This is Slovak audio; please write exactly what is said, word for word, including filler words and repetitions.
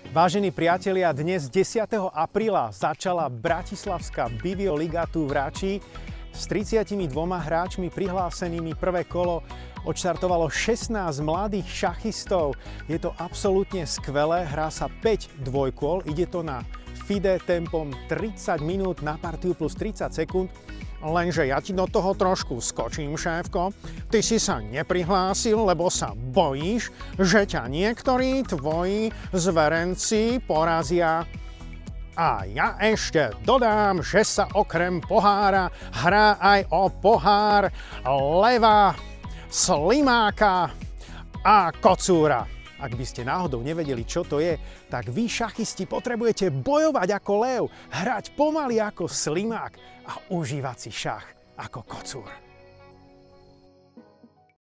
Vážení priatelia, dnes desiateho apríla začala bratislavská Bivio Liga tu v Rači. S tridsiatimi dvoma hráčmi prihlásenými prvé kolo odštartovalo šestnásť mladých šachistov. Je to absolútne skvelé, hrá sa päť dvojkôl, ide to na FIDE tempom tridsať minút na partiu plus tridsať sekúnd. Lenže ja ti do toho trošku skočím, šéfko. Ty si sa neprihlásil, lebo sa bojíš, že ťa niektorí tvoji zverenci porazia. A ja ešte dodám, že sa okrem pohára hrá aj o pohár leva, slimáka a kocúra. Ak by ste náhodou nevedeli, čo to je, tak vy šachisti potrebujete bojovať ako lev, hrať pomaly ako slimák a užívať si šach ako kocúr.